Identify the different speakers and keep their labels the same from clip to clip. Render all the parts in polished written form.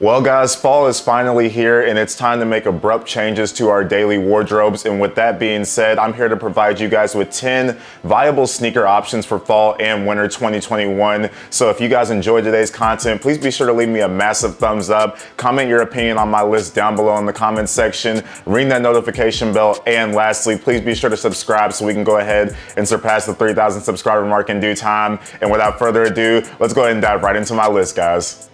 Speaker 1: Well guys, fall is finally here and it's time to make abrupt changes to our daily wardrobes. And with that being said, I'm here to provide you guys with 10 viable sneaker options for fall and winter 2021. So if you guys enjoyed today's content, please be sure to leave me a massive thumbs up. Comment your opinion on my list down below in the comments section. Ring that notification bell. And lastly, please be sure to subscribe so we can go ahead and surpass the 3,000 subscriber mark in due time. And without further ado, let's go ahead and dive right into my list, guys.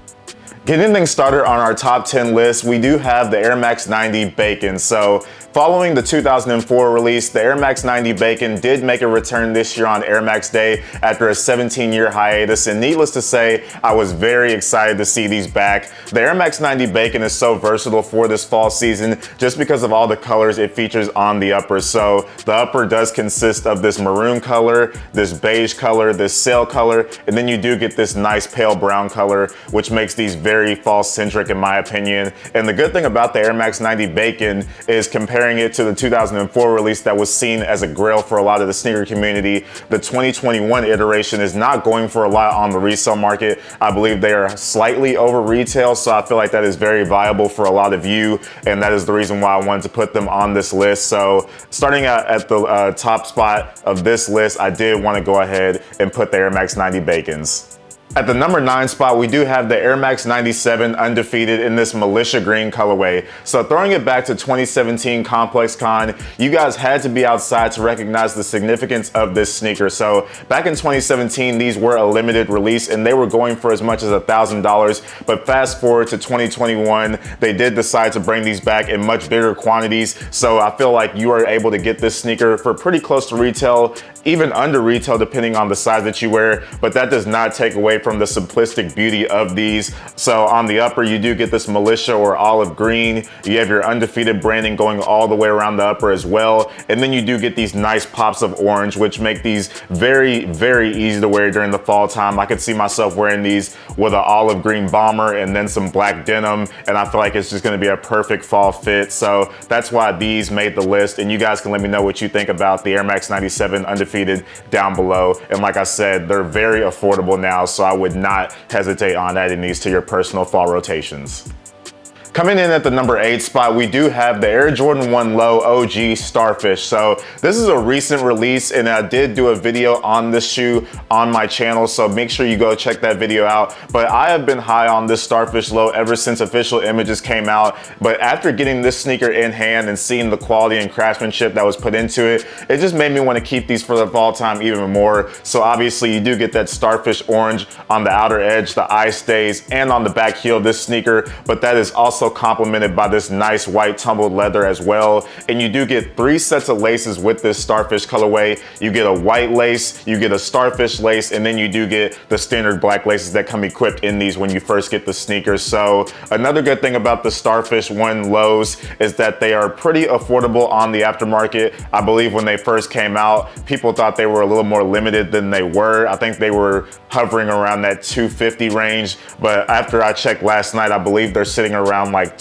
Speaker 1: Getting things started on our top 10 list, we do have the Air Max 90 Bacon. So following the 2004 release, the Air Max 90 Bacon did make a return this year on Air Max Day after a 17-year hiatus. And needless to say, I was very excited to see these back. The Air Max 90 Bacon is so versatile for this fall season just because of all the colors it features on the upper. So the upper does consist of this maroon color, this beige color, this sail color, and then you do get this nice pale brown color, which makes these very fall centric in my opinion. And the good thing about the Air Max 90 Bacon is comparing it to the 2004 release that was seen as a grail for a lot of the sneaker community, the 2021 iteration is not going for a lot on the resale market. I believe they are slightly over retail, so I feel like that is very viable for a lot of you, and that is the reason why I wanted to put them on this list. So starting at the top spot of this list, I did want to go ahead and put the Air Max 90 Bacons. At the number 9 spot, we do have the Air Max 97 Undefeated in this Militia Green colorway. So throwing it back to 2017 Complex Con, you guys had to be outside to recognize the significance of this sneaker. So back in 2017, these were a limited release and they were going for as much as $1,000. But fast forward to 2021, they did decide to bring these back in much bigger quantities. So I feel like you are able to get this sneaker for pretty close to retail, even under retail depending on the size that you wear, but that does not take away from the simplistic beauty of these. So on the upper, you do get this militia or olive green. You have your Undefeated branding going all the way around the upper as well. And then you do get these nice pops of orange, which make these very, very easy to wear during the fall time. I could see myself wearing these with an olive green bomber and then some black denim. And I feel like it's just gonna be a perfect fall fit. So that's why these made the list. And you guys can let me know what you think about the Air Max 97 Undefeated down below. And like I said, they're very affordable now, so I would not hesitate on adding these to your personal fall rotations. Coming in at the number 8 spot, we do have the Air Jordan 1 Low OG Starfish. So this is a recent release and I did do a video on this shoe on my channel, so make sure you go check that video out. But I have been high on this Starfish Low ever since official images came out. But after getting this sneaker in hand and seeing the quality and craftsmanship that was put into it, it just made me want to keep these for the fall time even more. So obviously you do get that Starfish orange on the outer edge, the eye stays, and on the back heel of this sneaker, but that is also complemented by this nice white tumbled leather as well. And you do get 3 sets of laces with this Starfish colorway. You get a white lace, you get a Starfish lace, and then you do get the standard black laces that come equipped in these when you first get the sneakers. So another good thing about the Starfish 1 Lows is that they are pretty affordable on the aftermarket. I believe when they first came out, people thought they were a little more limited than they were. I think they were hovering around that $250 range, but after I checked last night, I believe they're sitting around like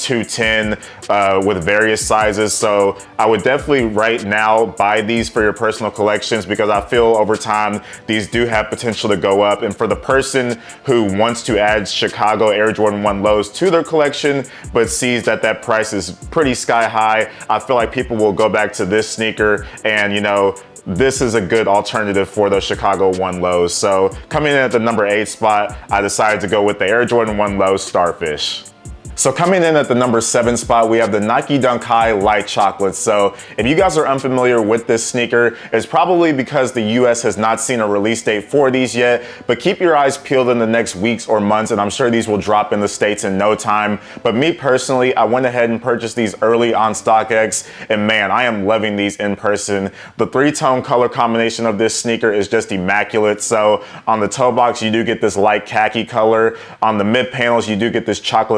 Speaker 1: $210 with various sizes. So I would definitely right now buy these for your personal collections because I feel over time these do have potential to go up. And for the person who wants to add Chicago Air Jordan 1 Lows to their collection but sees that that price is pretty sky high, I feel like people will go back to this sneaker, and you know, this is a good alternative for those Chicago 1 Lows. So coming in at the number 8 spot, I decided to go with the Air Jordan 1 Low Starfish. So coming in at the number 7 spot, we have the Nike Dunk High Light Chocolate. So if you guys are unfamiliar with this sneaker, it's probably because the US has not seen a release date for these yet, but keep your eyes peeled in the next weeks or months, and I'm sure these will drop in the States in no time. But me personally, I went ahead and purchased these early on StockX, and man, I am loving these in person. The 3-tone color combination of this sneaker is just immaculate. So on the toe box, you do get this light khaki color. On the mid panels, you do get this chocolate brown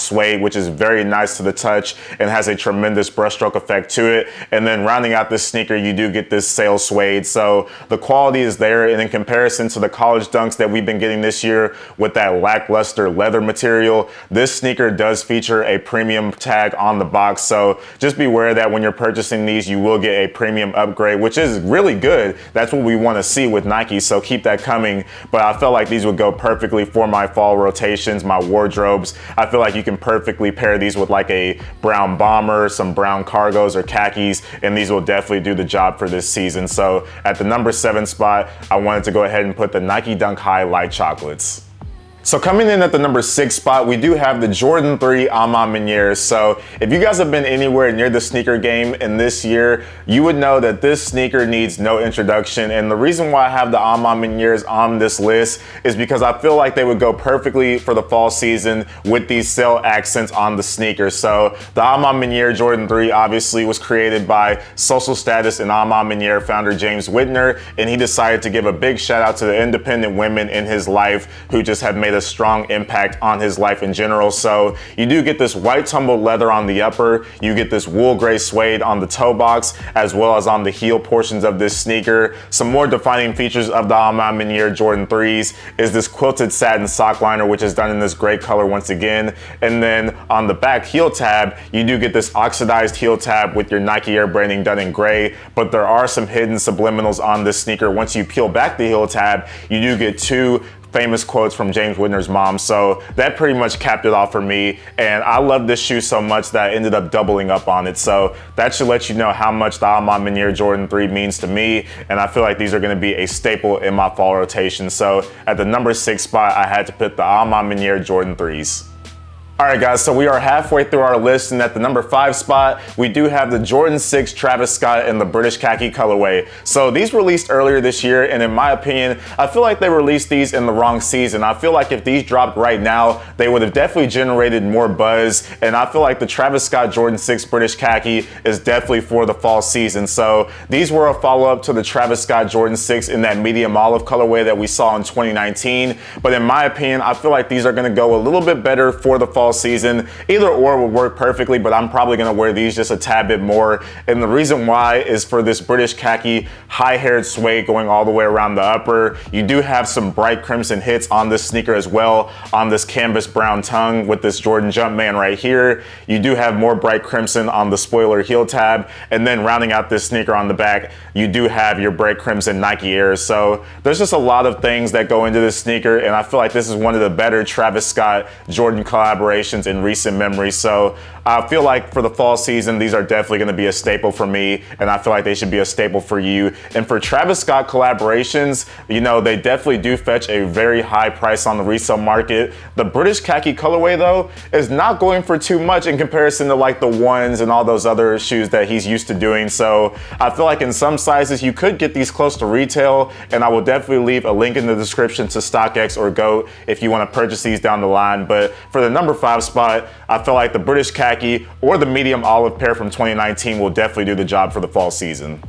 Speaker 1: suede, which is very nice to the touch and has a tremendous brushstroke effect to it. And then rounding out this sneaker, you do get this sail suede. So the quality is there, and in comparison to the college dunks that we've been getting this year with that lackluster leather material, this sneaker does feature a premium tag on the box. So just be aware that when you're purchasing these, you will get a premium upgrade, which is really good. That's what we want to see with Nike, so keep that coming. But I felt like these would go perfectly for my fall rotations, my wardrobes. I feel like you can perfectly pair these with like a brown bomber, some brown cargos or khakis, and these will definitely do the job for this season. So at the number 7 spot, I wanted to go ahead and put the Nike Dunk High Light Chocolates. So coming in at the number 6 spot, we do have the Jordan 3 A Ma Maniére. So if you guys have been anywhere near the sneaker game in this year, you would know that this sneaker needs no introduction. And the reason why I have the A Ma Manières on this list is because I feel like they would go perfectly for the fall season with these sail accents on the sneaker. So the A Ma Maniére Jordan 3 obviously was created by Social Status and A Ma Maniére founder James Whitner, and he decided to give a big shout out to the independent women in his life who just have made a strong impact on his life in general. So you do get this white tumbled leather on the upper, you get this wool gray suede on the toe box, as well as on the heel portions of this sneaker. Some more defining features of the A Ma Maniére Jordan 3s is this quilted satin sock liner, which is done in this gray color once again. And then on the back heel tab, you do get this oxidized heel tab with your Nike Air branding done in gray, but there are some hidden subliminals on this sneaker. Once you peel back the heel tab, you do get 2 famous quotes from James Whitner's mom. So that pretty much capped it off for me. And I love this shoe so much that I ended up doubling up on it. So that should let you know how much the A Ma Maniére Jordan 3 means to me. And I feel like these are gonna be a staple in my fall rotation. So at the number 6 spot, I had to put the A Ma Maniére Jordan 3s. All right, guys, so we are halfway through our list, and at the number 5 spot, we do have the Jordan 6 Travis Scott in the British khaki colorway. So these released earlier this year, and in my opinion, I feel like they released these in the wrong season. I feel like if these dropped right now, they would have definitely generated more buzz, and I feel like the Travis Scott Jordan 6 British khaki is definitely for the fall season. So these were a follow-up to the Travis Scott Jordan 6 in that medium olive colorway that we saw in 2019. But in my opinion, I feel like these are gonna go a little bit better for the fall season. Either or would work perfectly, but I'm probably gonna wear these just a tad bit more. And the reason why is for this British khaki high-haired suede going all the way around the upper. You do have some bright crimson hits on this sneaker as well, on this canvas brown tongue with this Jordan Jumpman right here. You do have more bright crimson on the spoiler heel tab, and then rounding out this sneaker on the back, you do have your bright crimson Nike Airs. So there's just a lot of things that go into this sneaker, and I feel like this is one of the better Travis Scott Jordan collaborations in recent memory. So I feel like for the fall season, these are definitely going to be a staple for me, and I feel like they should be a staple for you. And for Travis Scott collaborations, you know, they definitely do fetch a very high price on the resale market. The British khaki colorway, though, is not going for too much in comparison to like the ones and all those other shoes that he's used to doing. So I feel like in some sizes, you could get these close to retail, and I will definitely leave a link in the description to StockX or GOAT if you want to purchase these down the line. But for the number 5 spot, I feel like the British khaki or the medium olive pair from 2019 will definitely do the job for the fall season.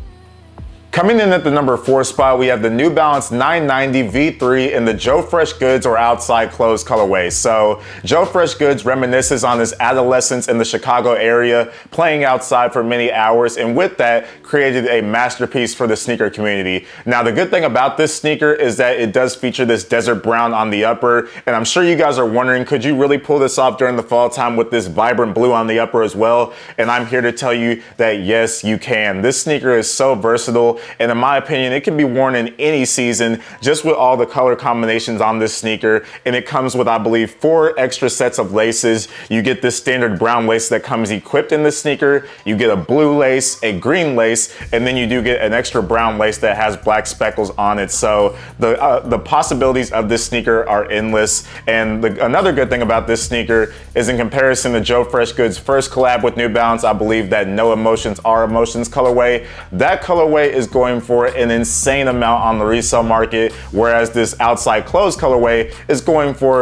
Speaker 1: Coming in at the number 4 spot, we have the New Balance 990 V3 in the Joe Fresh Goods or outside clothes colorway. So Joe Fresh Goods reminisces on his adolescence in the Chicago area, playing outside for many hours, and with that, created a masterpiece for the sneaker community. Now, the good thing about this sneaker is that it does feature this desert brown on the upper, and I'm sure you guys are wondering, could you really pull this off during the fall time with this vibrant blue on the upper as well? And I'm here to tell you that yes, you can. This sneaker is so versatile, and in my opinion, it can be worn in any season just with all the color combinations on this sneaker. And it comes with, I believe, 4 extra sets of laces. You get this standard brown lace that comes equipped in this sneaker. You get a blue lace, a green lace, and then you do get an extra brown lace that has black speckles on it. So the possibilities of this sneaker are endless. And another good thing about this sneaker is in comparison to Joe Fresh Goods' first collab with New Balance, I believe that No Emotions Are Emotions colorway, that colorway is going for an insane amount on the resale market, whereas this outside clothes colorway is going for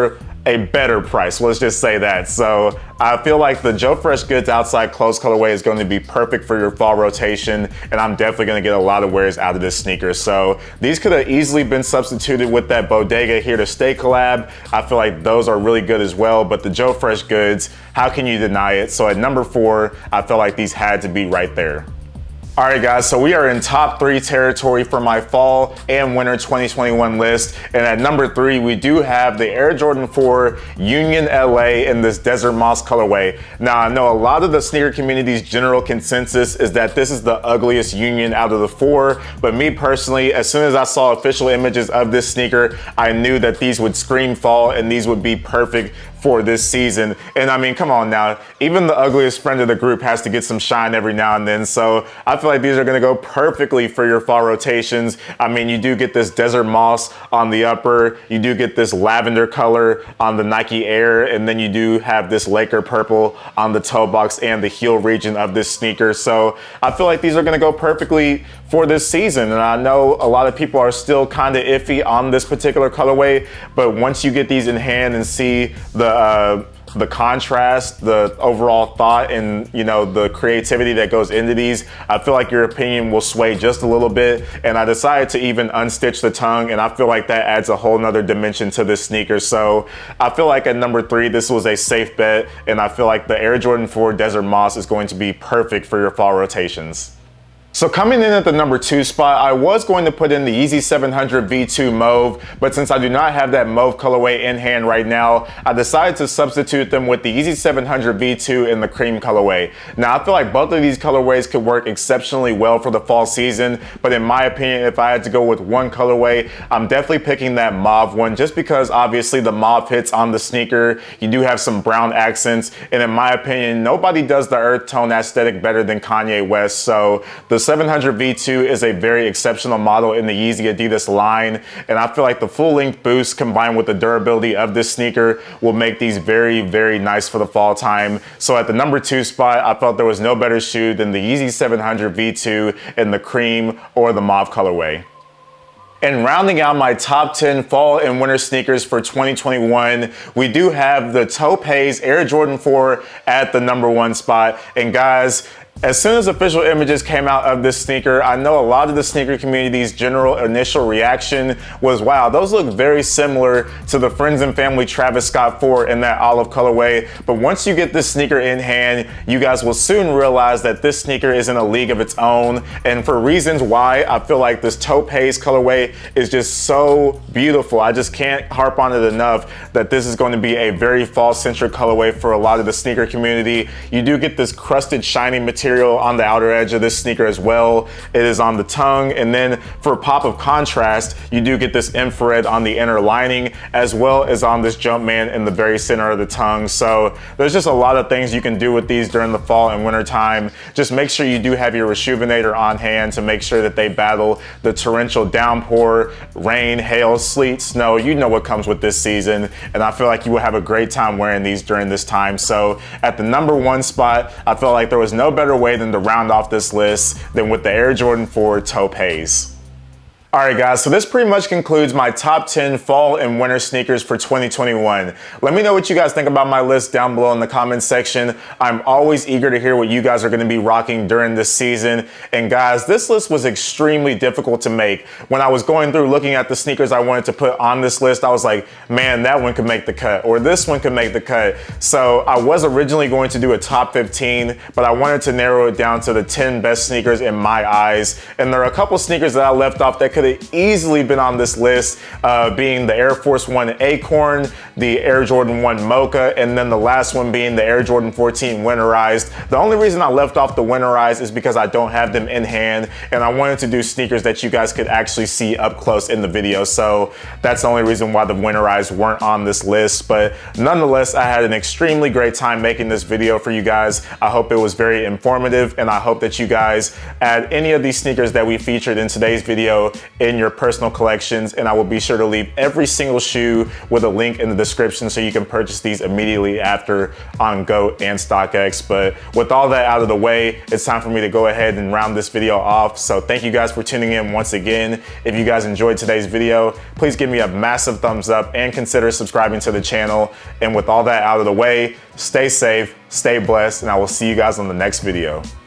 Speaker 1: a better price. Let's just say that. So I feel like the Joe Fresh Goods Outside Closed colorway is going to be perfect for your fall rotation, and I'm definitely going to get a lot of wears out of this sneaker. So these could have easily been substituted with that Bodega Here to Stay collab. I feel like those are really good as well, but the Joe Fresh Goods, how can you deny it? So at number 4, I feel like these had to be right there. All right, guys, so we are in top 3 territory for my fall and winter 2021 list. And at number 3, we do have the Air Jordan 4 Union LA in this Desert Moss colorway. Now, I know a lot of the sneaker community's general consensus is that this is the ugliest Union out of the 4, but me personally, as soon as I saw official images of this sneaker, I knew that these would scream fall and these would be perfect for this season. And I mean, come on now, even the ugliest friend of the group has to get some shine every now and then. So I feel like these are gonna go perfectly for your fall rotations. I mean, you do get this Desert Moss on the upper, you do get this lavender color on the Nike Air, and then you do have this Laker purple on the toe box and the heel region of this sneaker. So I feel like these are gonna go perfectly for this season. And I know a lot of people are still kind of iffy on this particular colorway, but once you get these in hand and see the contrast, the overall thought, and the creativity that goes into these, I feel like your opinion will sway just a little bit. And I decided to even unstitch the tongue, and I feel like that adds a whole nother dimension to this sneaker. So I feel like at number 3, this was a safe bet, and I feel like the Air Jordan 4 Desert Moss is going to be perfect for your fall rotations. So coming in at the number 2 spot, I was going to put in the Yeezy 700 V2 Mauve, but since I do not have that Mauve colorway in hand right now, I decided to substitute them with the Yeezy 700 V2 in the cream colorway. Now, I feel like both of these colorways could work exceptionally well for the fall season, but in my opinion, if I had to go with one colorway, I'm definitely picking that mauve one, just because obviously the mauve hits on the sneaker. You do have some brown accents, and in my opinion, nobody does the earth tone aesthetic better than Kanye West. So the 700 V2 is a very exceptional model in the Yeezy Adidas line, and I feel like the full length boost combined with the durability of this sneaker will make these very, very nice for the fall time. So at the number 2 spot, I felt there was no better shoe than the Yeezy 700 V2 in the cream or the mauve colorway. And rounding out my top 10 fall and winter sneakers for 2021, we do have the Topaz Air Jordan 4 at the number 1 spot. And guys, as soon as official images came out of this sneaker, I know a lot of the sneaker community's general initial reaction was, wow, those look very similar to the Friends and Family Travis Scott 4 in that olive colorway. But once you get this sneaker in hand, you guys will soon realize that this sneaker is in a league of its own. And for reasons why, I feel like this Topaz colorway is just so beautiful. I just can't harp on it enough that this is going to be a very fall-centric colorway for a lot of the sneaker community. You do get this crusted, shiny material on the outer edge of this sneaker as well. It is on the tongue, and then for a pop of contrast, you do get this infrared on the inner lining, as well as on this Jumpman in the very center of the tongue. So there's just a lot of things you can do with these during the fall and winter time. Just make sure you do have your Reshoevn8r on hand to make sure that they battle the torrential downpour, rain, hail, sleet, snow. You know what comes with this season, and I feel like you will have a great time wearing these during this time. So at the number 1 spot, I felt like there was no better way than to round off this list than with the Air Jordan 4 Topaz. All right, guys, so this pretty much concludes my top 10 fall and winter sneakers for 2021. Let me know what you guys think about my list down below in the comments section. I'm always eager to hear what you guys are going to be rocking during this season. And guys, this list was extremely difficult to make. When I was going through looking at the sneakers I wanted to put on this list, I was like, man, that one could make the cut, or this one could make the cut. So I was originally going to do a top 15, but I wanted to narrow it down to the 10 best sneakers in my eyes. And there are a couple sneakers that I left off that could have easily been on this list, being the Air Force 1 Acorn, the Air Jordan 1 Mocha, and then the last one being the Air Jordan 14 Winterized. The only reason I left off the Winterized is because I don't have them in hand, and I wanted to do sneakers that you guys could actually see up close in the video. So that's the only reason why the Winterized weren't on this list. But nonetheless, I had an extremely great time making this video for you guys. I hope it was very informative, and I hope that you guys add any of these sneakers that we featured in today's video in your personal collections. And I will be sure to leave every single shoe with a link in the description so you can purchase these immediately after on GOAT and StockX. But with all that out of the way, it's time for me to go ahead and round this video off. So thank you guys for tuning in once again. If you guys enjoyed today's video, please give me a massive thumbs up and consider subscribing to the channel. And with all that out of the way, stay safe, stay blessed, and I will see you guys on the next video.